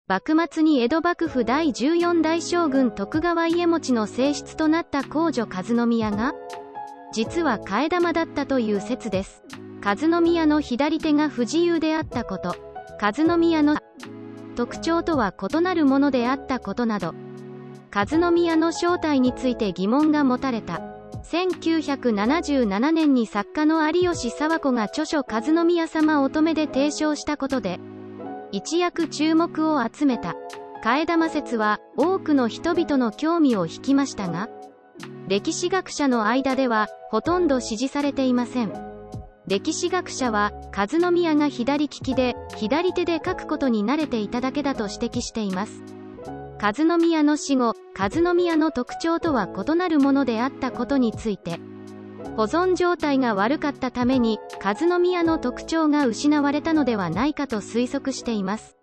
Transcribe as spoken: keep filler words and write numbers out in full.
幕末に江戸幕府だいじゅうよん代将軍徳川家茂の正室となった皇女和宮が、実は替え玉だったという説です。和宮の左手が不自由であったこと、和宮の特徴とは異なるものであったことなど、和宮の正体について疑問が持たれた。せんきゅうひゃくななじゅうななねんに作家の有吉佐和子が著書「和宮様乙女」で提唱したことで、一躍注目を集めた。替え玉説は多くの人々の興味を引きましたが、歴史学者の間ではほとんど支持されていません。歴史学者は和宮が左利きで左手で書くことに慣れていただけだと指摘しています。和宮の死後、和宮の特徴とは異なるものであったことについて、保存状態が悪かったために和宮の特徴が失われたのではないかと推測しています。